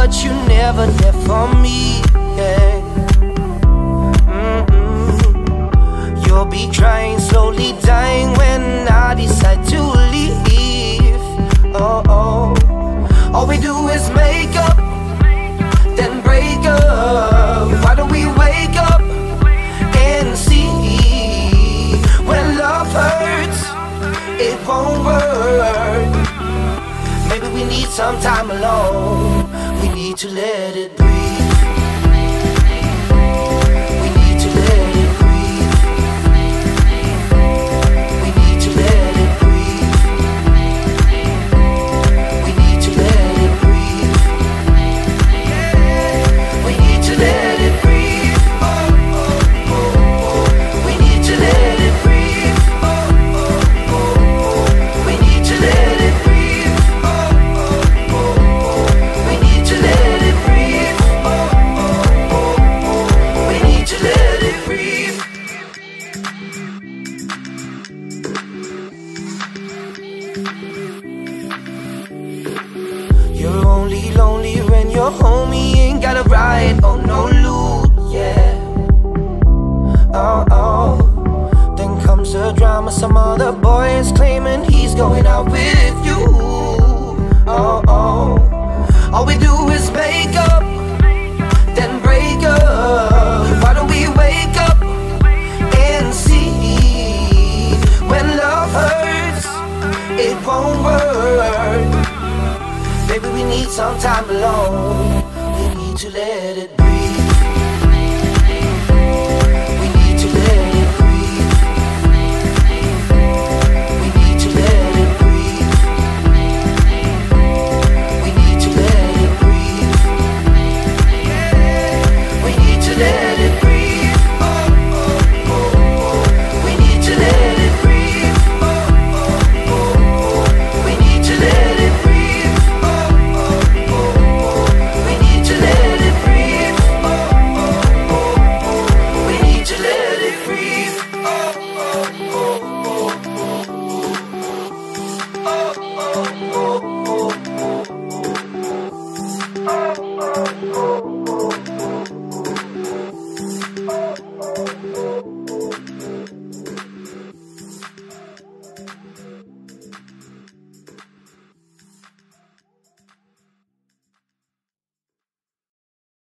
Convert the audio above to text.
but you never there for me, yeah. You'll be crying, slowly dying when I decide to leave. Oh, oh. All we do is make up, then break up. Why don't we wake up and see? When love hurts, it won't work. Maybe we need some time alone. We need to let it breathe.